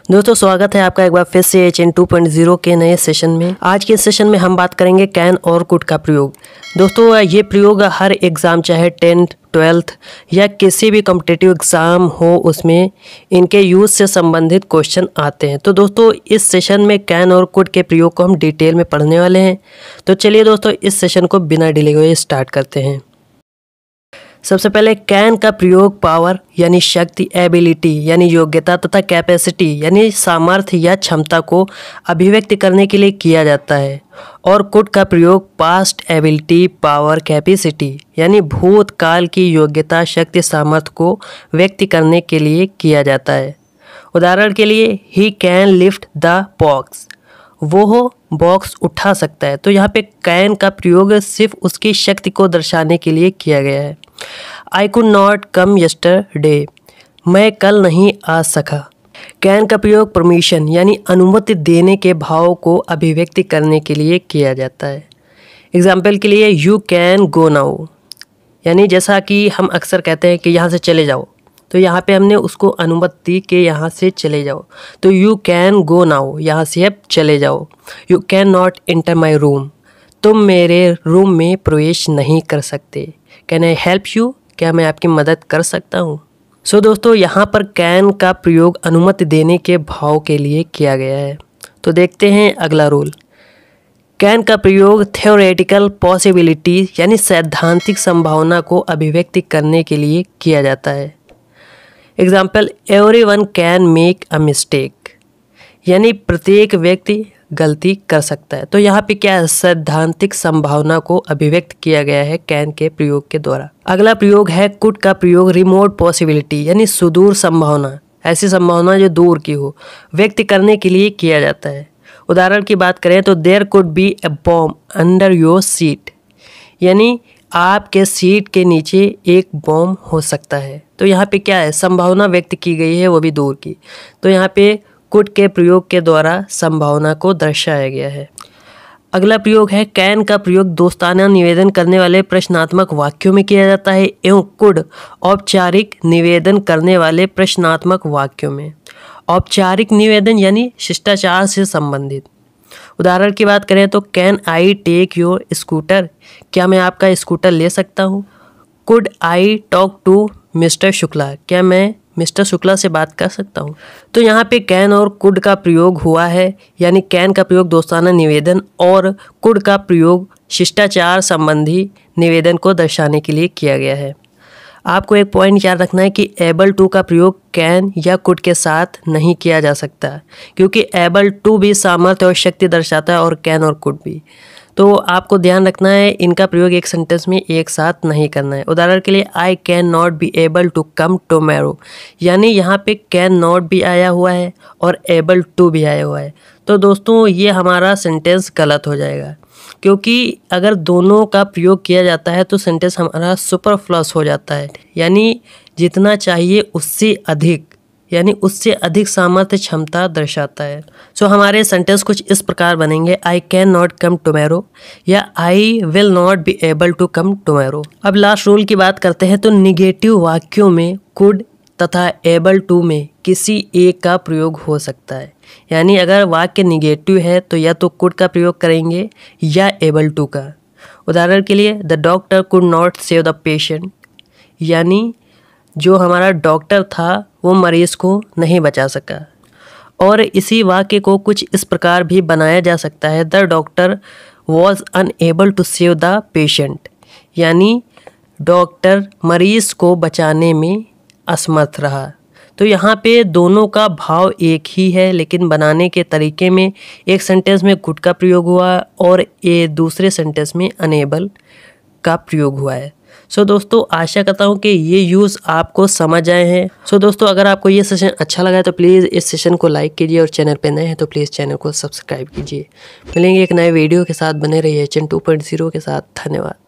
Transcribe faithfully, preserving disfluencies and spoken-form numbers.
दोस्तों स्वागत है आपका एक बार फिर से H N two point zero के नए सेशन में। आज के सेशन में हम बात करेंगे कैन और कुड का प्रयोग। दोस्तों ये प्रयोग हर एग्ज़ाम चाहे टेंथ ट्वेल्थ या किसी भी कॉम्पिटिटिव एग्ज़ाम हो उसमें इनके यूज़ से संबंधित क्वेश्चन आते हैं। तो दोस्तों इस सेशन में कैन और कुड के प्रयोग को हम डिटेल में पढ़ने वाले हैं। तो चलिए दोस्तों इस सेशन को बिना डिले हुए स्टार्ट करते हैं। सबसे पहले कैन का प्रयोग पावर यानी शक्ति, एबिलिटी यानी योग्यता तथा कैपेसिटी यानी सामर्थ्य या क्षमता को अभिव्यक्त करने के लिए किया जाता है। और कुड का प्रयोग पास्ट एबिलिटी, पावर, कैपेसिटी यानी भूतकाल की योग्यता, शक्ति, सामर्थ्य को व्यक्त करने के लिए किया जाता है। उदाहरण के लिए he can lift the box, वो बॉक्स उठा सकता है। तो यहाँ पे कैन का प्रयोग सिर्फ उसकी शक्ति को दर्शाने के लिए किया गया है। I could not come yesterday, मैं कल नहीं आ सका। कैन का प्रयोग परमिशन यानी अनुमति देने के भाव को अभिव्यक्त करने के लिए किया जाता है। एग्जाम्पल के लिए यू कैन गो नाउ, यानी जैसा कि हम अक्सर कहते हैं कि यहाँ से चले जाओ, तो यहाँ पे हमने उसको अनुमति दी कि यहाँ से चले जाओ। तो यू कैन गो नाउ, यहाँ से अब चले जाओ। You can not enter my room, तुम मेरे रूम में प्रवेश नहीं कर सकते। कैन आई हेल्प यू, क्या मैं आपकी मदद कर सकता हूँ। सो so, दोस्तों यहाँ पर कैन का प्रयोग अनुमति देने के भाव के लिए किया गया है। तो देखते हैं अगला रूल। कैन का प्रयोग थ्योरेटिकल पॉसिबिलिटी यानी सैद्धांतिक संभावना को अभिव्यक्त करने के लिए किया जाता है। Example everyone can make a mistake, यानी प्रत्येक व्यक्ति गलती कर सकता है। तो यहाँ पे क्या है, सैद्धांतिक संभावना को अभिव्यक्त किया गया है कैन के प्रयोग के द्वारा। अगला प्रयोग है कुड का प्रयोग रिमोट पॉसिबिलिटी यानी सुदूर संभावना, ऐसी संभावना जो दूर की हो, व्यक्त करने के लिए किया जाता है। उदाहरण की बात करें तो there could be a bomb under your seat, यानी आपके सीट के नीचे एक बॉम्ब हो सकता है। तो यहाँ पे क्या है, संभावना व्यक्त की गई है, वो भी दूर की। तो यहाँ पे कुड के प्रयोग के द्वारा संभावना को दर्शाया गया है। अगला प्रयोग है कैन का प्रयोग दोस्ताना निवेदन करने वाले प्रश्नात्मक वाक्यों में किया जाता है एवं कुड औपचारिक निवेदन करने वाले प्रश्नात्मक वाक्यों में। औपचारिक निवेदन यानी शिष्टाचार से संबंधित। उदाहरण की बात करें तो can I take your scooter, क्या मैं आपका स्कूटर ले सकता हूँ। Could I talk to mister Shukla, क्या मैं मिस्टर शुक्ला से बात कर सकता हूँ। तो यहाँ पे कैन और कुड का प्रयोग हुआ है, यानी कैन का प्रयोग दोस्ताना निवेदन और कुड का प्रयोग शिष्टाचार संबंधी निवेदन को दर्शाने के लिए किया गया है। आपको एक पॉइंट याद रखना है कि एबल टू का प्रयोग कैन या कुड के साथ नहीं किया जा सकता, क्योंकि एबल टू भी सामर्थ्य और शक्ति दर्शाता है और कैन और कुड भी। तो आपको ध्यान रखना है इनका प्रयोग एक सेंटेंस में एक साथ नहीं करना है। उदाहरण के लिए I can not be able to come tomorrow, यानी यहाँ पे कैन नॉट भी आया हुआ है और एबल टू भी आया हुआ है। तो दोस्तों ये हमारा सेंटेंस गलत हो जाएगा, क्योंकि अगर दोनों का प्रयोग किया जाता है तो सेंटेंस हमारा सुपरफ्लस हो जाता है, यानी जितना चाहिए उससे अधिक, यानी उससे अधिक सामर्थ्य क्षमता दर्शाता है। सो so, हमारे सेंटेंस कुछ इस प्रकार बनेंगे, I can not come tomorrow या I will not be able to come tomorrow. अब लास्ट रूल की बात करते हैं। तो निगेटिव वाक्यों में कुड तथा एबल टू में किसी एक का प्रयोग हो सकता है, यानी अगर वाक्य निगेटिव है तो या तो कुड का प्रयोग करेंगे या एबल टू का। उदाहरण के लिए the doctor could not save the patient, यानी जो हमारा डॉक्टर था वो मरीज़ को नहीं बचा सका। और इसी वाक्य को कुछ इस प्रकार भी बनाया जा सकता है, the doctor was unable to save the patient, यानी डॉक्टर मरीज़ को बचाने में असमर्थ रहा। तो यहाँ पे दोनों का भाव एक ही है, लेकिन बनाने के तरीके में एक सेंटेंस में कुड का प्रयोग हुआ और ये दूसरे सेंटेंस में अनएबल का प्रयोग हुआ है। सो so, दोस्तों आशा करता हूँ कि ये यूज़ आपको समझ आए हैं। सो so, दोस्तों अगर आपको ये सेशन अच्छा लगा है तो प्लीज़ इस सेशन को लाइक कीजिए और चैनल पे नए हैं तो प्लीज़ चैनल को सब्सक्राइब कीजिए। मिलेंगे एक नए वीडियो के साथ, बने रहिए H N two point zero के साथ। धन्यवाद।